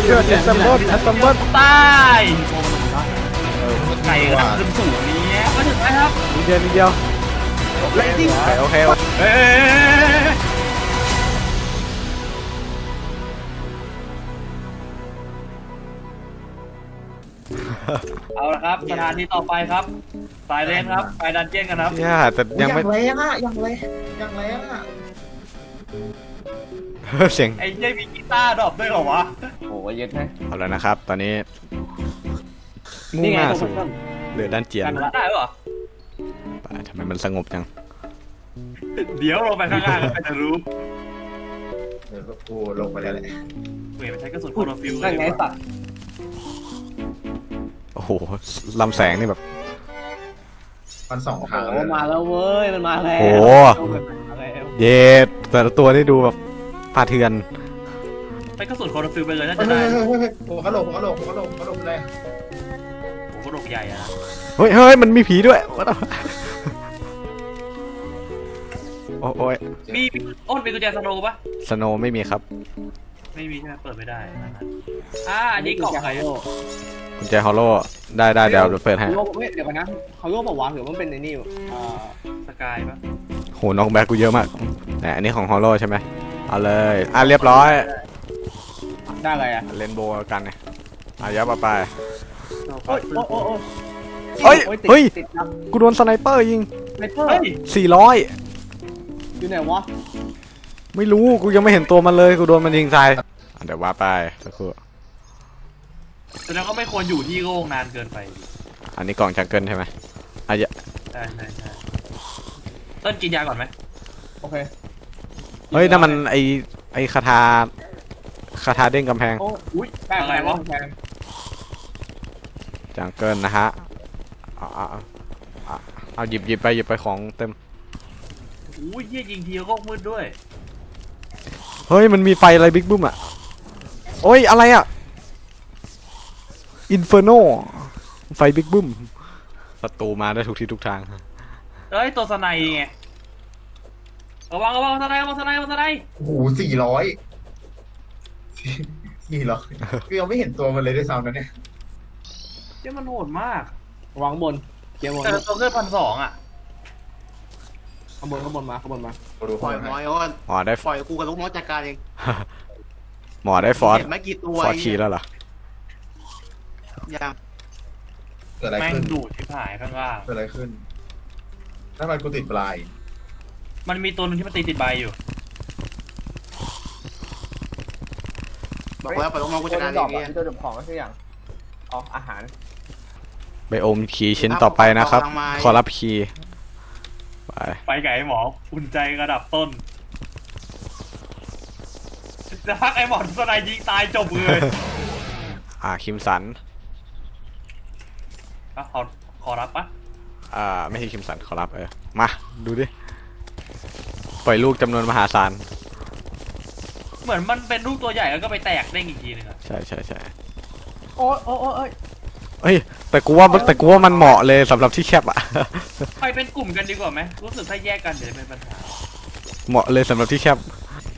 เกิดแอสซัมเบิลตายไก่กระขึ้นสูงนี้มาถึงแล้วครับนิดเดียวโอเคเอาละครับสถานีต่อไปครับสายเลนครับไปดันเจี้ยนกันครับแต่ยังไม่อย่างแรงอ่ะอย่างแรงอ่ะเสียงไอ้เจ้มีกีตาร์ดรอปด้วยเหรอวะโอ้ยเย็ดไหมเอาแล้วนะครับตอนนี้มุ่งหน้าสู่เรือด้านเจียนได้เหรอทำไมมันสงบจังเดี๋ยวลงไปข้างล่างก็จะรู้โอ้ลงไปแล้วแหละเว้ยมันใช้กระสุนโคโรฟิลเลยไงสัตว์โอ้โหลำแสงนี่แบบมันสองทางมันมาแล้วเว้ยมันมาแล้วโอ้เย็ดแต่ละตัวนี่ดูแบบป่าเถื่อนใช้กระสุนโคโรฟิลไปเลยน่าจะได้โอ้กระโหลกเลยโอ้โหกระโหลกใหญ่อะเฮ้ยมันมีผีด้วยโอ้ยมีอ้นมีกุญแจสโนว์ปะสโนว์ไม่มีครับไม่มีใช่ไหมเปิดไม่ได้อันนี้กล่องใครกุญแจฮอลโลได้เดี๋ยวเปิดให้เดี๋ยวกันนะเขาโยกบอกว่าหรือมันเป็นในนี่สกายปะโหน้องแบ็กกูเยอะมากอันนี้ของฮอลโลใช่ไหมเอาเลยเรียบร้อยได้อะไรเล่นโบกันเนี่ยยับไปเฮ้ยกูโดนสไนเปอร์ยิง400 อยู่ไหนวะไม่รู้กูยังไม่เห็นตัวมันเลยกูโดนมันยิงตายเดี๋ยวว่าไปสักครู่แสดงว่าไม่ควรอยู่ที่โล่งนานเกินไปอันนี้กล่องจังเกิลใช่ไหมใช่ต้นกินยาก่อนไหมโอเคเฮ้ยนั่นมันไอคาถาเด้งกำแพงอุ้ยอะไรวะจังเกิลนะฮะเอาหยิบไปของเต็มอุ้ยเยี่ยยิงทีก็มืดด้วยเฮ้ยมันมีไฟอะไรบิ๊กบึ้มอ่ะโอ้ยอะไรอ่ะอินเฟอร์โนไฟบิ๊กบึ้มศัตรูมาได้ทุกที่ทุกทางเฮ้ยตัวสไนไงระวังสไนโอ้โห400คือเราไม่เห็นตัวมันเลยด้วยซ้ำนะเนี่ยเจ้ามันโหดมากวางบนเกี่ยวบนแต่ตัวเลือด1,200อ่ะข้างบนมาปล่อยน้อยหมอได้ปล่อยกูกับลูกน้องจัดการเองหมอได้ฟอสไม่กี่ตัวฟอสคีแล้วเหรอยังเกิดอะไรขึ้นดูดที่หายข้างล่างเกิดอะไรขึ้นถ้ามันกูติดปลายมันมีตัวนึงที่มันติดใบอยู่บอกแล้วปล่อยลูกน้องกูจัดการเองตัวเดือดของก็คืออย่างอาหารไบโอมคีย์ชิ้นต่อไปนะครับขอรับคีย์ไปไก่หมออุ่นใจระดับต้นจะพักไอ้หมอสไนยิงตายจบเลยคิมสันขอรับปะไม่ใช่คิมสันขอรับมาดูดิปล่อยลูกจำนวนมหาศาลเหมือนมันเป็นลูกตัวใหญ่แล้วก็ไปแตกเด้งอีกทีนึงใช่โอ้ยเฮ้ยแต่กูว่ามันเหมาะเลยสำหรับที่แคบไปเป็นกลุ่มกันดีกว่าไหมรู้สึกถ้าแยกกันเดี๋ยวเป็นปัญหาเหมาะเลยสำหรับที่แคบ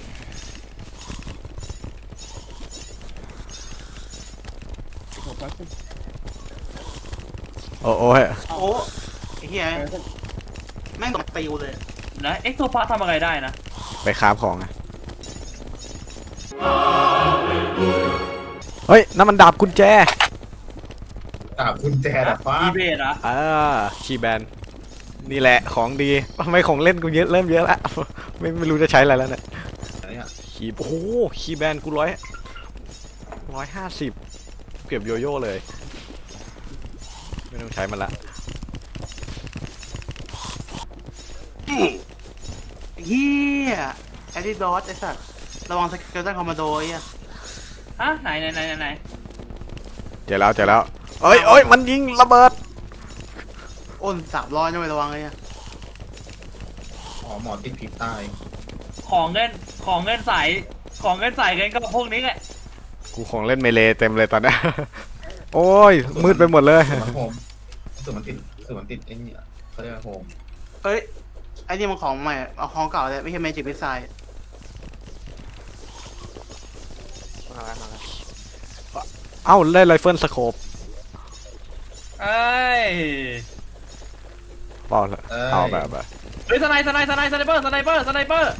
โอ้ยไอ้เหี้ยแม่งตกติวเลยนะเอ็กโทพาทำอะไรได้นะไปคราฟของเฮ้ยนั่นมันดาบกุญแจฟ้าอีเบสอะคีย์แบนนี่แหละของดีทำไมของเล่นกูเริ่มเยอะแล้วไม่รู้จะใช้อะไรแล้วเนี่ยคีย์คีย์แบนกู150เก็บโยโย่เลยไม่ต้องใช้มันละเฮียแอดดี้ดอสไอ้สัตว์ระวังสเกลตันคอมมานโดไหนเจอแล้วเอ้ยมันยิงระเบิดอ้น300นะไประวังเลยหมอติดผิดตายของเล่นใส่กันก็พวกนี้แหละกูของเล่นเมเลเต็มเลยตอนนี้โอ้ยมืดไปหมดเลยส่วนมันติดไอ้นี่เขาเรียกว่าโฮมไอ้นี่มันของใหม่เอาของเก่าเลยไม่ใช่เมจิกมิสไซล์เอ้าได้ไรเฟิลสโคปเอ้ยเปล่าเอาแบบเฮ้ยสไนเปอร์สไนเปอร์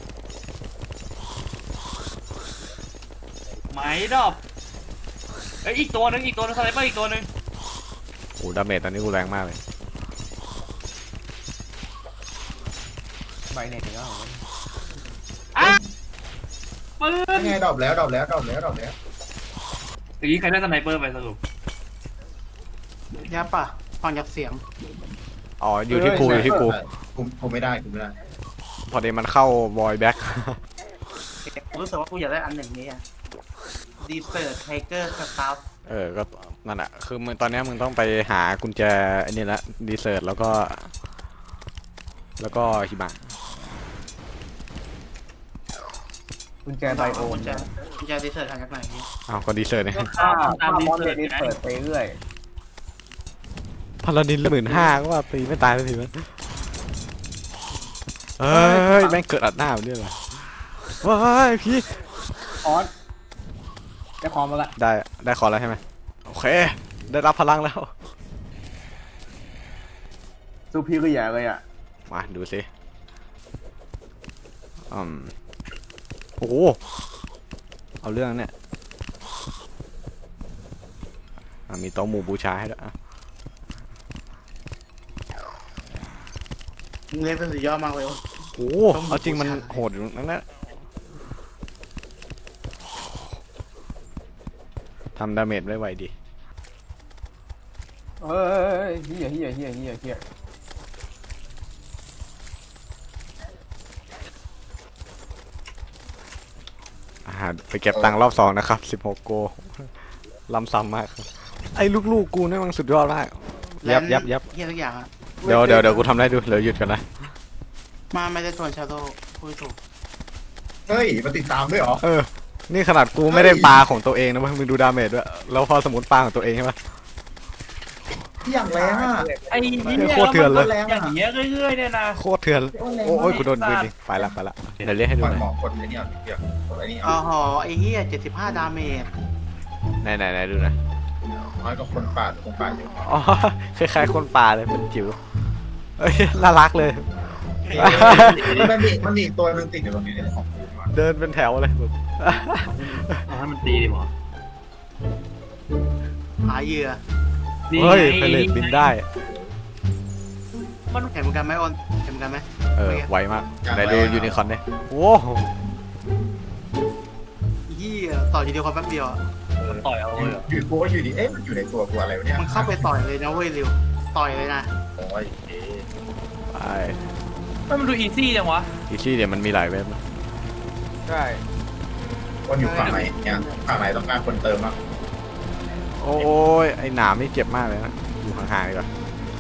ไหมดอกเอ้ยอีกตัวหนึงสไนเปอร์อีกตัวหนึงโอ้ดาเมจตอนนี้กูแรงมากเลยใบเน็ตอีกแล้วอ่ะปืนไงดรอปแล้วเมื่อกี้ใครได้สไนเปอร์ไปสรุปยับป่ะฟังจากเสียงอ๋ออยู่ที่กูอยู่ที่กูผมไม่ได้พอดีมันเข้าบอยแบ็คกูรู้สึกว่ากูอยากได้อันหนึ่งนี้อะดีเซอร์ไทเกอร์สตาฟก็นั่นแหะคือมึงตอนนี้มึงต้องไปหากุญแจอันนี้ละดีเซิร์ตแล้วก็หิมะกุญแจไบโอคุณจะดีเซอร์ทางจากไหนเนี่ยอ้าวก็ดีเซิร์ตเนี่ยก็ข้ามตามมดีอนเซอเด็ร์ดนี่เปิดไปเรื่อยพาราดิน15,000ก็ว่าตีไม่ตายสักทีมั้ยเฮ้ยแม่งเกิดอัดหน้าผมเนี่ยเหรอว้ายพี่คอร์สได้คอมมาละได้คอแล้วใช่ไหมโอเคได้รับพลังแล้วซูพีเรียเลยอ่ะมาดูสิโอ้โหเอาเรื่องเนี่ยมีโต๊ะหมู่บูชาให้ด้วยมึงเล่นเป็นสุดยอดมากเลยโอ้เอาจริงมันโหดอยู่นั่นแหละทำดาเมจได้ไวดีเฮ้ยเฮียไปเก็บตังค์รอบ2นะครับ16โกล้ำซ้ำมากครับไอ้ลูกๆกูนี่มันสุดยอดมากยับเฮียทุกอย่างอะเดี๋ยวกูทำได้ดูเหลือหยุดกันนะมาไม่ได้ตัวชาโดพูดถูกเฮ้ยมาติดตามด้วยเหรอนี่ขนาดกูไม่ได้ปลาของตัวเองนะมึงดูดาเมจด้วยแล้วพอสมมติปลาของตัวเองใช่ไหมที่อย่างแรงอ่ะไอ้เนี่ยโคตรเถื่อนเลยอย่างเงี้ยเรื่อยๆเนี่ยนะโคตรเถื่อนโอ้ยกูโดนปืนดิไปละเดี๋ยวเรียกให้ดูปล่อยหน่อยหมอกดไอ้นี่เกี่ยวกดไอ้นี่อ๋อหอไอ้เฮีย75 ดาเมจไหนดูหน่อยน้อยก็คนป่าอยู่อ๋อคล้ายๆคนป่าเลยเป็นจิ๋วเอ้ยน่ารักเลยมันมีตัวนึงติดอยู่ตรงนี้ของกูมาเดินเป็นแถวเลยแบบให้มันตีดิหมอหาเหยื่อเฮ้ยเพลทบินได้มันเห็นเหมือนกันไหมออนเห็นเหมือนกันไหมไวมากไหนดูยูนิคอร์นดิโอ้โหเฮียต่อทีเดียวคนแป๊บเดียวอะต่อยเอาเลยอยู่กูอยู่ดีมันอยู่ในตัวกูอะไรวะเนี่ยมันเข้าไปต่อยเลยนะเว้ยริวต่อยเลยนะโอ้ยไปมันดูอีซี่จังวะอีซี่เดี๋ยวมันมีหลายเว็บนะใช่คนอยู่ฝั่งไหนเนี่ยฝั่งไหนต้องการคนเติมมั้งโอ้ยไอ้หนามนี่เจ็บมากเลยนะอยู่ห่างๆดีกว่า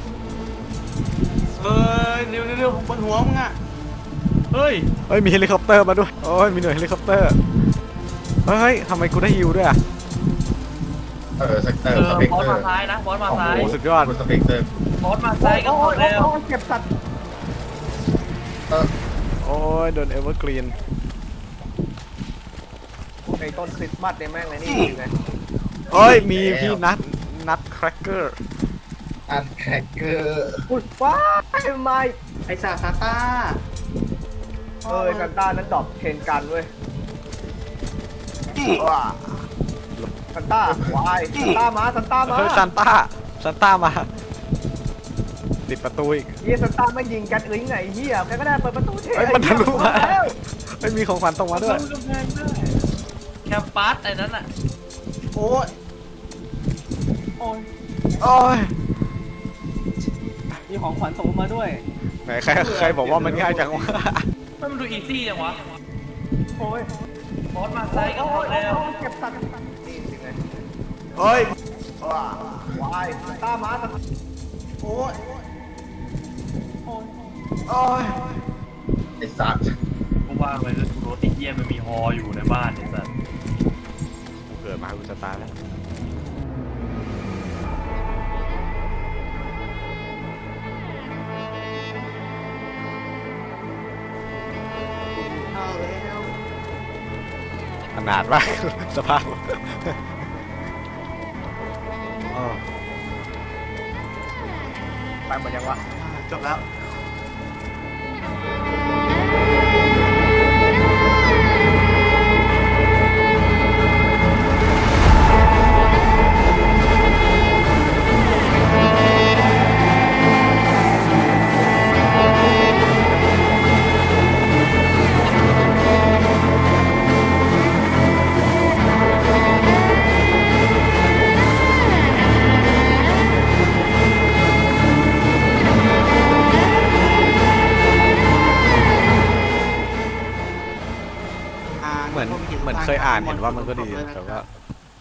เร็วบนหัวมึงอะเฮ้ยมีเฮลิคอปเตอร์มาด้วยโอ้ยมีหน่วยเฮลิคอปเตอร์เฮ้ยทำไมกูได้ฮิวด้วยอ่ะสเปกบอสเตอมาร์ซ้ายนะบอสมาซ้ายโอ้สุดยอดสเปกเตอร์บอสมาซ้ายก็พอแล้วเก็บสัตว์โอ้ยโดนเอเวอร์กรีนไอ้ต้นคริสต์มาสเนี่ยแม่งไอ้นี่ไงเอ้ยมีพี่นัทแครกเกอร์อันแคคเกอร์อุ้ยว้ายไม่ไอ้ซาต้าซันต้านั้นดรอปเทรนกันเว้ยซันต้าวายซันต้ามาเฮ้ยซันต้ามาติดประตูอีกเฮียซันต้าไม่ยิงกันลิงไงเฮียแกก็ได้เปิดประตูเทเฮ้ยมันทะลุมาไม่มีของขวัญตรงมาด้วยกำแพงได้แคมปัสไอ้นั้นอ่ะโอ้ยโอ้ยมีของขวัญส่งมาด้วยไหนใครบอกว่ามันง่ายจังวะมันดูอีซี่จังวะโอ้ยบอสมาซ้ายก็พอแล้วเก็บสัตว์นี่ไงเฮ้ยวายซันต้ามาโอ้ยโอ้ยไอ้สัตว์กูว่าไปรถไอ้เหี้ยมันมีฮออยู่ในบ้านไอ้สัสเกิดมากูจะตายแล้วเอาแล้วขนาดมาก สภาพไปหมดยังวะจบแล้วเหมือนเคยอ่านเห็นว่ามันก็ดีแต่ว่า